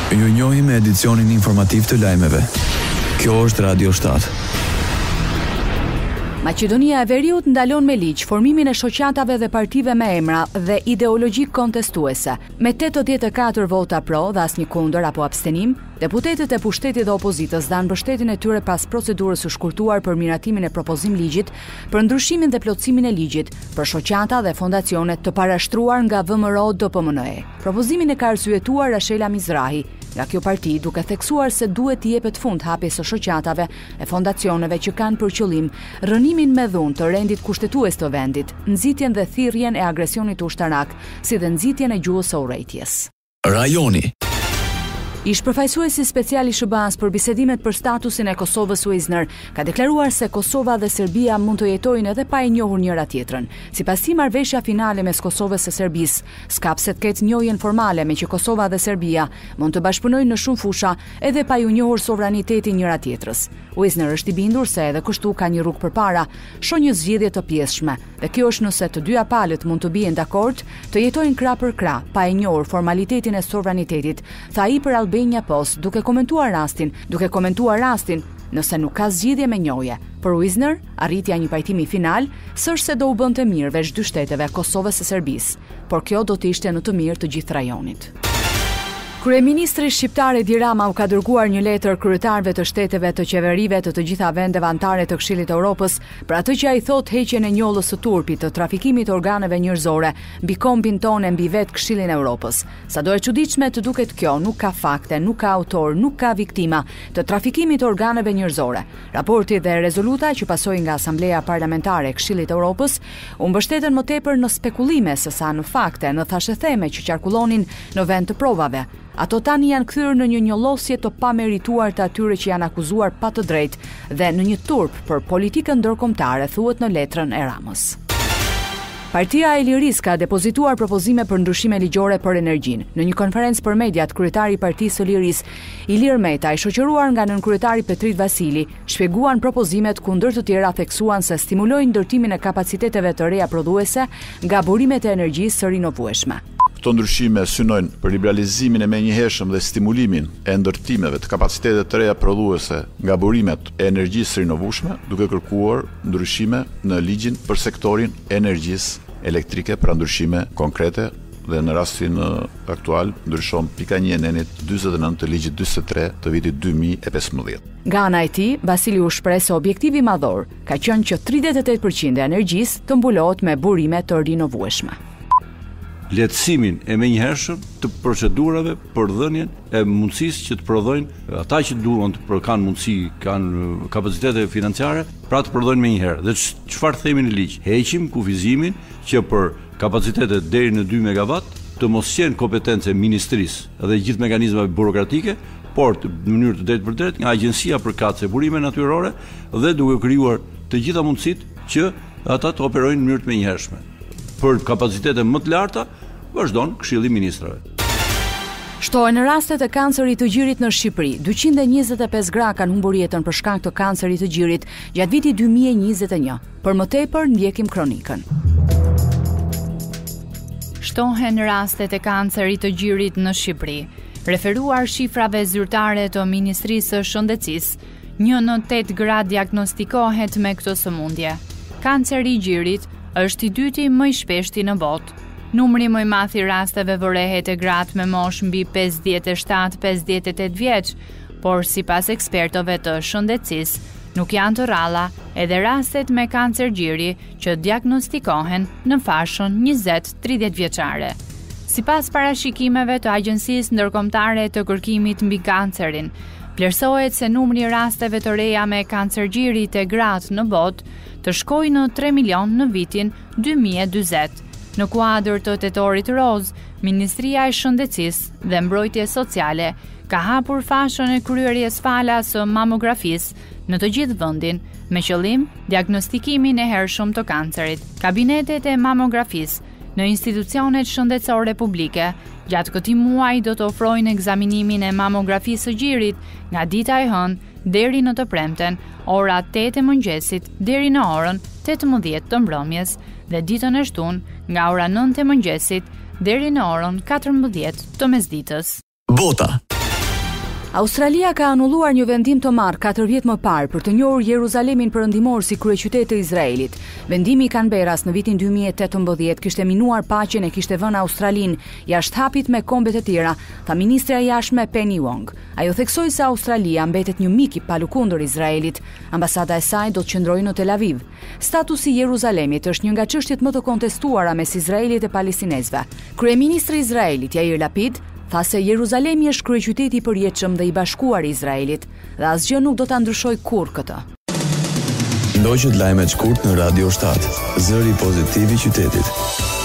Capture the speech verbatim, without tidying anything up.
Ju njohim me edicionin informativ të lajmeve. Kjo është Radio shtat. Maqedonia e Veriut ndalon me ligj formimin e shoqatave dhe partive me emra dhe ideologji kontestuese. Me tetëdhjetë e katër vota pro dhe asnjë kundër apo abstenim, deputetët e pushtetit dhe opozitës dhanë mbështetjen e tyre pas procedurës së shkurtuar për miratimin e propozim ligjit, për ndryshimin dhe plotësimin e ligjit për shoqata dhe fondacione të parashtruar nga V M R O D P M N E. Propozimin e ka arsyetuar Rashela Mizrahi, nga kjo parti duke theksuar se duhet t'i jepet fund hapjes së shoqatave e fondacioneve që kanë për qëllim rënimin me dhunë të rendit kushtetues të vendit, nxitjen dhe thirrjen e agresionit ushtarak, si dhe nxitjen e gjuhës së urrejtjes. Rajoni. Ish përfaqësuesi special i S B A-s për bisedimet për statusin e Kosovës Wisner ka deklaruar se Kosova dhe Serbia mund të jetojnë edhe pa e njohur njëra tjetrën. Sipas tij, marrëveshja finale mes Kosovës së Serbisë s'ka pse të ketë njohjen formale me që Kosova dhe Serbia mund të bashkëpunojnë në shumë fusha edhe pa ju njohur sovraniteti njëra tjetrës. Wisner është i bindur se edhe kështu ka një rrugë përpara, shoh një zgjedhje të pjesshme, dhe kjo është nëse të dyja palët mund të bien dakord, të jetojnë krah për krah, pa e njohur formalitetin e sovranitetit, tha ai për Albania Post, duke komentuar rastin, duke komentuar rastin, nëse nuk ka zgjidhje me njohje. Për Wisner, arritja një pajtimi final s'është se do u bënte mirë veç dy shteteve, Kosovës së Serbisë, por kjo do të ishte në të mirë të gjithë rajonit. Kryeministri shqiptar Edi Rama u ka dërguar një letër kryetarëve të shteteve të qeverive të të gjitha vendeve anëtare të Këshillit të Evropës për atë që ai thot heqjen e njollës së turpit të trafikimit të organeve njerëzore mbi kombin tonë mbi vetë Këshillin e Evropës. Sado e çuditshme të duket kjo, nuk ka fakte, nuk ka autor, nuk ka viktima të trafikimit të organeve njerëzore. Raporti dhe rezoluta që pasoi nga Asambleja Parlamentare e Këshillit të Evropës u mbështeten më tepër në spekullime sesa në fakte, në thashëtheme që qarkullonin në vend të provave. Ato tani janë kthyer në një njollosje të pamerituar të atyre që janë akuzuar pa të drejtë dhe në një turp për politikën ndërkombëtare, thuhet në letrën e Ramës. Partia e Lirisë ka depozituar propozime për ndryshime ligjore për energjinë. Në një konferencë për mediat, kryetari i Partisë së Lirisë, Ilir Meta, i shoqëruar nga nënkryetari Petrit Vasili, shpjeguan propozimet ku ndër të tjera theksuan se stimulojnë ndërtimin e kapaciteteve të reja prodhuese nga burimet e energjisë së rinovueshme. Këto ndryshime synojnë për liberalizimin e menjëhershëm dhe stimulimin e ndërtimeve të kapacitetet të reja prodhuese nga burimet e energjisë së rinovueshme, duke kërkuar ndryshime në ligjin për sektorin e energjisë elektrike, pra ndryshime konkrete, dhe në rastin aktual ndryshon pika një e nenit dyzet e nëntë të ligjit dyzet e tre të vitit dy mijë e pesëmbëdhjetë. Nga ana e tij, Vasili u shpreh se objektivi madhor ka qenë që tridhjetë e tetë përqind e energjisë të mbulohet me burime të rinovueshme. Lehtësimin e menjëhershëm të procedurave për dhënien e mundësisë që të prodhojnë ata që duan të kanë mundësi, kanë kapacitete financiare, pra të prodhojnë menjëherë. Dhe çfarë themi në ligj? Heqim kufizimin që për kapacitetet deri në dy megawatt të mos jenë kompetencë e ministrisë dhe gjithë mekanizmave burokratike, por në mënyrë të drejtë për drejtë nga Agjencia për Katëse Burime Natyrore dhe duke krijuar të gjitha mundësitë që ata të operojnë në mënyrë të menjëhershme. Për kapacitete më të larta, vazhdon Këshilli i Ministrave. Shtohen në rastet e kancerit të gjirit në Shqipëri. dyqind e njëzet e pesë gra kanë humbur jetën për shkak të kancerit të gjirit gjatë vitit dy mijë e njëzet e një. Për më tepër ndjekim kronikën. Shtohen rastet e kancerit të gjirit në Shqipëri. Referuar shifrave zyrtare të Ministrisë së Shëndetësisë, një në tetë gra diagnostikohet me këtë sëmundje. Kanceri i gjirit është i dyti më i shpeshti në botë. Numri më i madh i rasteve vërehet e gratë me moshë mbi pesëdhjetë e shtatë pesëdhjetë e tetë vjeç, por sipas ekspertëve të shëndetësisë, nuk janë të rralla edhe rastet me kancer gjiri që diagnostikohen në fashën njëzet tridhjetë vjeçare. Sipas parashikimeve të Agjencisë Ndërkombëtare të Kërkimit mbi Kancerin, vlerësohet se numri i rasteve të reja me kancer gjiri te gratë në botë të shkojë në tre milion në vitin dy mijë e dyzet. Në kuadër të Tetorit roz, Ministria e Shëndetësisë dhe Mbrojtjes Sociale ka hapur fashën e kryerjes falas së mamografisë në të gjithë vendin, me qëllim diagnostikimin e hershëm të kancerit. Kabinetet e mamografisë në institucionet shëndetësore publike gjatë këtij muaji do të ofrojnë ekzaminimin e mamografisë së gjirit nga dita e hënë deri në të premten, ora tetë e mëngjesit deri në orën tetëmbëdhjetë të mbrëmjes dhe ditën e shtunë nga ora nëntë e mëngjesit deri në orën katërmbëdhjetë të mesditës. Bota. Australia ka anulluar një vendim të marrë katër vjet më parë për të njohur Jeruzalemin perëndimor si kryeqytet të Izraelit. Vendimi i Canberras në vitin dy mijë e tetëmbëdhjetë kishte minuar paqen e kishte vënë Australinë jashtë hapit me kombet e tjera, tha ministra e jashtme Penny Wong. Ajo theksoi se Australia mbetet një mik i palukundër Izraelit. Ambasada e saj do të qëndrojë në Tel Aviv. Statusi i Jeruzalemit është një nga çështjet më të kontestuara mes Izraelit e palestinezëve. Kryeministri i Izraelit Yair Lapid tha se Jeruzalemi është kryeqyteti i përjetshëm dhe i bashkuar i Izraelit dhe asgjë nuk do ta ndryshojë kurrë këtë. Ndoqët lajmet shkurt në Radio shtat, zëri pozitiv i qytetit.